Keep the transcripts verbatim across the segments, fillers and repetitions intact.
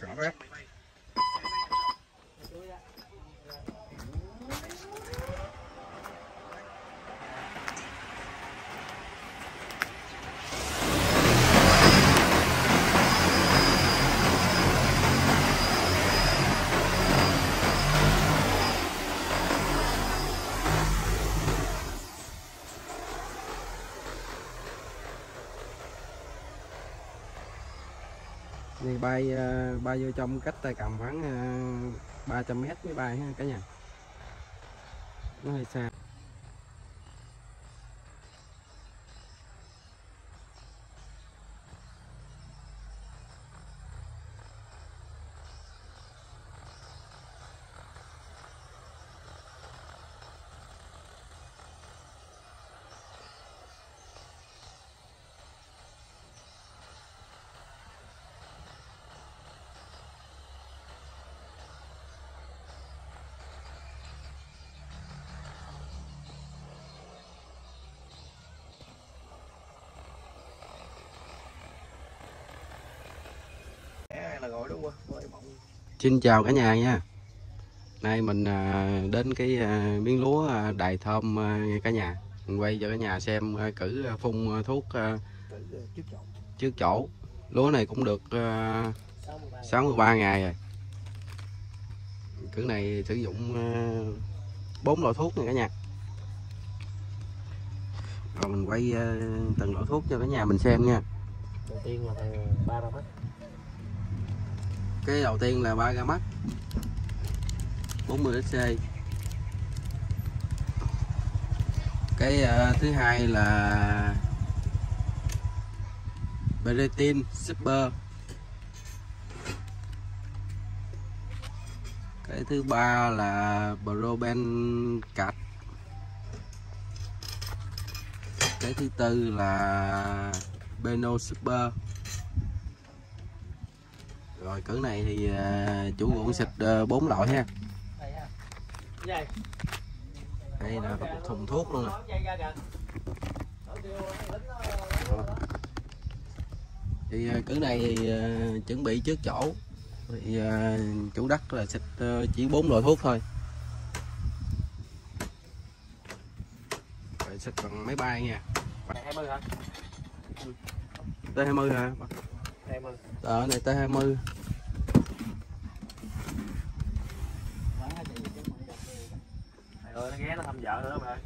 rõ rác. Này bay bay vô trong cách tay cầm khoảng ba trăm mét mới bay ha cả nhà, nó hơi xa. Xin chào cả nhà nha. Nay mình đến cái miếng lúa Đài Thơm cả nhà. Mình quay cho cả nhà xem cử phun thuốc trước chỗ. Lúa này cũng được sáu mươi ba ngày rồi. Cử này sử dụng bốn loại thuốc này cả nhà. Rồi mình quay từng loại thuốc cho cả nhà mình xem nha. Đầu tiên là ba ra mắt. Cái đầu tiên là ba ga mắt bốn mươi xê. Cái uh, thứ hai là Beretin Super. Cái thứ ba là Probencat. Cái thứ tư là Beno Super. Rồi cử này thì uh, chủ ruộng xịt bốn uh, loại ha. Đây là một thùng thuốc luôn nè. Thì uh, cử này thì uh, chuẩn bị trước chỗ. Thì uh, chủ đất là xịt uh, chỉ bốn loại thuốc thôi. Rồi xịt bằng máy bay nha. hai mươi hả? T hai mươi hả? hai mươi. Ờ này T hai mươi. Rồi nó ghé nó thăm vợ nữa mà.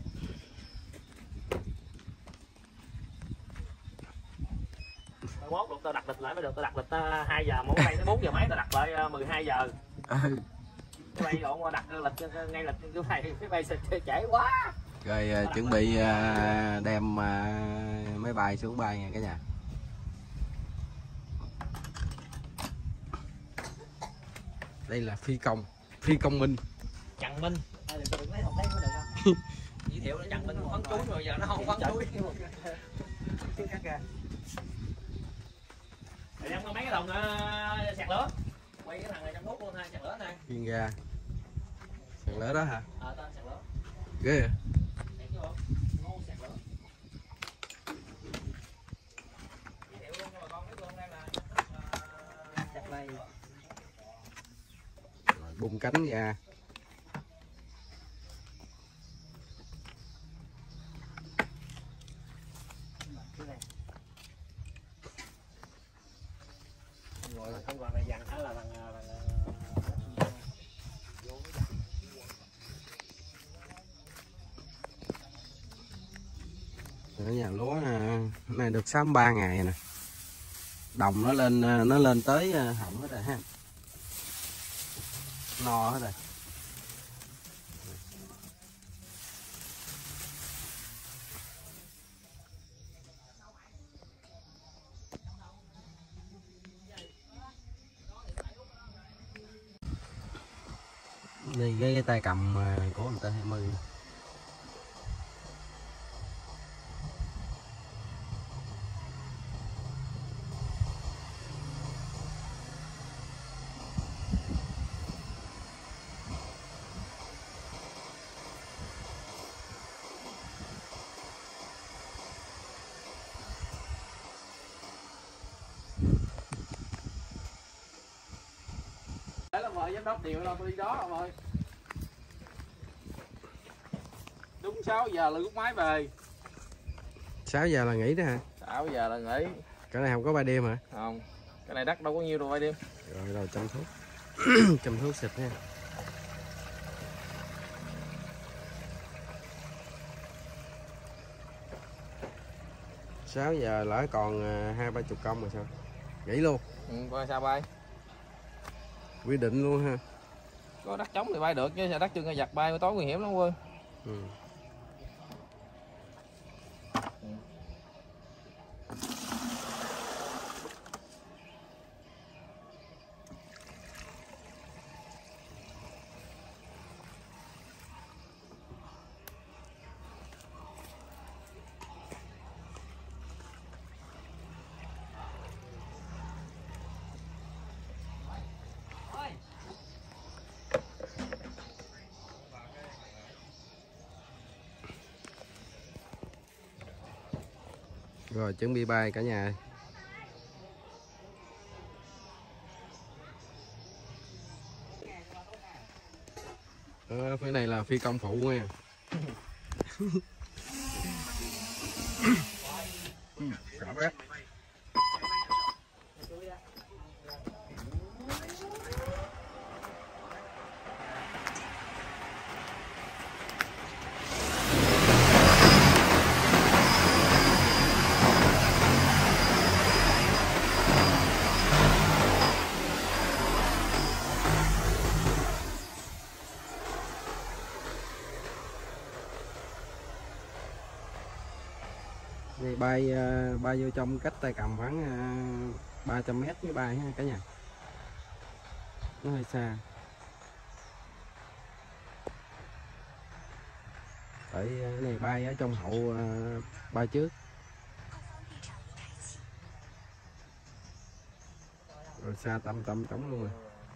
Mai mốt được tao đặt lịch lại mới được, tao đặt lịch hai giờ, mỗi nay tới bốn giờ mấy tao đặt lại mười hai giờ. Ừ. Cái bay lộn qua đặt lịch ngay lịch cái bay cái bay trễ quá. Rồi uh, chuẩn bị uh, đem uh, máy bay xuống bay nha cả nhà. Đây là phi công, phi công Minh. Trần Minh. Giới thiệu nó Trần Minh phấn chuối rồi giờ nó không phấn chuối. Rồi đem mấy cái đồng uh, sạc lửa. Quay cái thằng này trong nút luôn ha, sạc lửa này. Chuyên gia. Sạc lửa đó hả? Ờ, tên sạc lửa. Ghê à? Bung cánh ra. Rồi không còn này dặn đó là thằng ở nhà lúa này được sáu mươi ba ngày nè. Đồng nó lên nó lên tới họng hết rồi ha. No hết rồi. Đây cái, cái tay cầm của người ta hai mươi. giám đốc điều đâu tôi đi đó rồi. Đúng sáu giờ là rút máy về. sáu giờ là nghỉ đó hả? sáu giờ là nghỉ. Cái này không có ba đêm hả? Không. Cái này đất đâu có nhiêu đâu ba đêm. Rồi rồi chăm thuốc. Chăm thuốc xịt nha. sáu giờ lỡ còn hai ba chục công rồi sao? Nghỉ luôn. Ừ, coi sao bay. Quy định luôn ha. Có đất trống thì bay được chứ đất chân giặt bay tối nguy hiểm lắm Quân. Ừ. Rồi chuẩn bị bay cả nhà. Ờ, cái này là phi công phụ nha. Rõ bếp. Này bay bay vô trong cách tay cầm khoảng ba trăm mét mới bay ha cả nhà. Nó hơi xa. Tại cái này bay ở trong hậu bay trước. Rồi xa tâm tâm trống luôn rồi.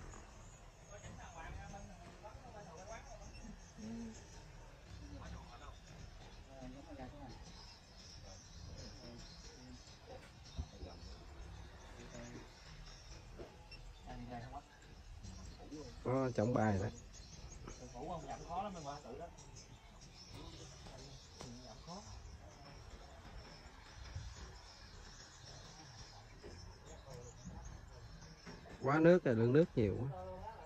Có trọng bài đó. Quá nước rồi, lượng nước nhiều quá.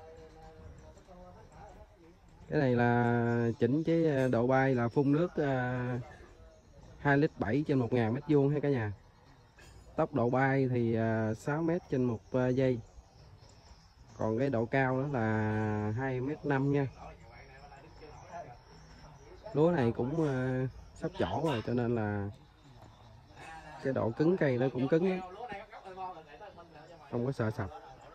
Cái này là chỉnh cái độ bay là phun nước hai lít bảy trên một ngàn mét vuông ha cả nhà. Tốc độ bay thì sáu mét trên một giây. Còn cái độ cao đó là hai mét năm nha. Lúa này cũng uh, sắp trổ rồi cho nên là cái độ cứng cây nó cũng cứng lắm. Không có sợ sập.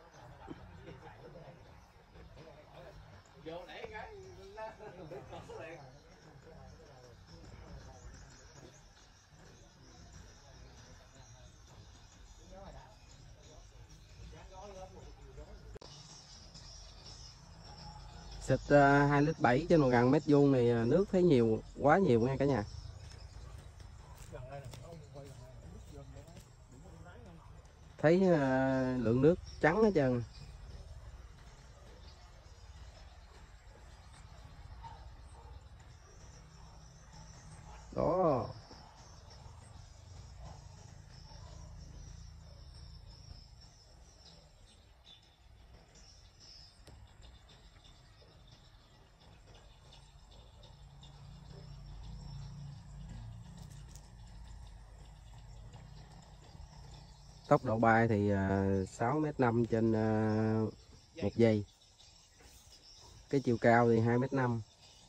Xịt uh, hai lít bảy trên một ngàn mét vuông này nước thấy nhiều, quá nhiều nha cả nhà. Thấy uh, lượng nước trắng hết trơn. Đó. Tốc độ bay thì uh, sáu mét năm trên uh, một giây. Cái chiều cao thì hai mét năm.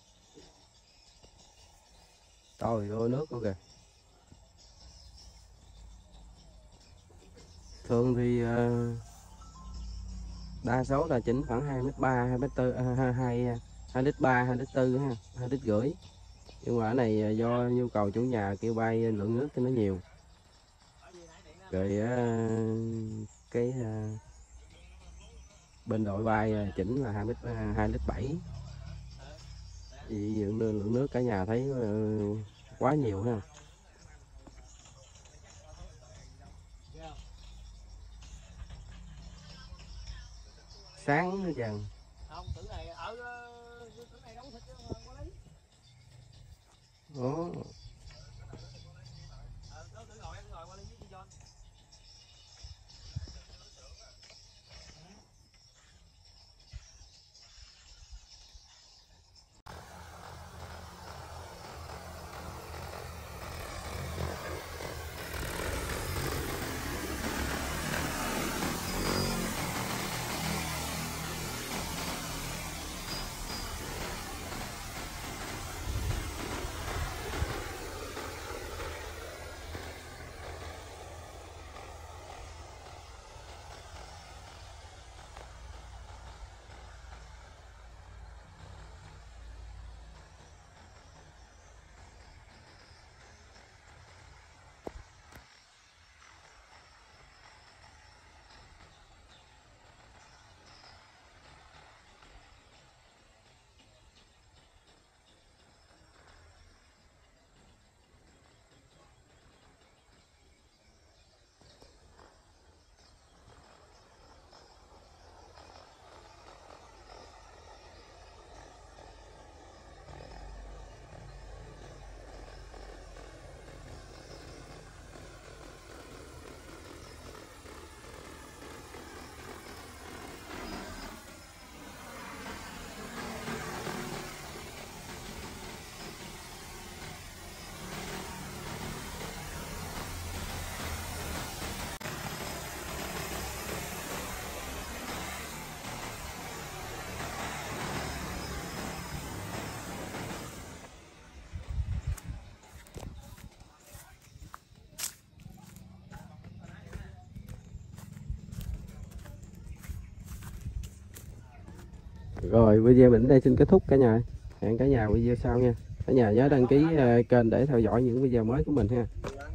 Trời ơi nước luôn kìa. Thường thì uh, đa số là chỉnh khoảng hai mét ba, hai mét tư, hai lít ba, hai lít tư ha, hai lít rưỡi. Nhưng mà ở này do nhu cầu chủ nhà kêu bay lượng nước cho nó nhiều. Rồi uh, cái uh, bên đội bay chỉnh là hai lít bảy. Vì lượng, lượng nước cả nhà thấy uh, quá nhiều ha. Sáng hết trơn. Đó. Rồi video mình đến đây xin kết thúc cả nhà. Hẹn cả nhà video sau nha. Cả nhà nhớ đăng ký kênh để theo dõi những video mới của mình ha.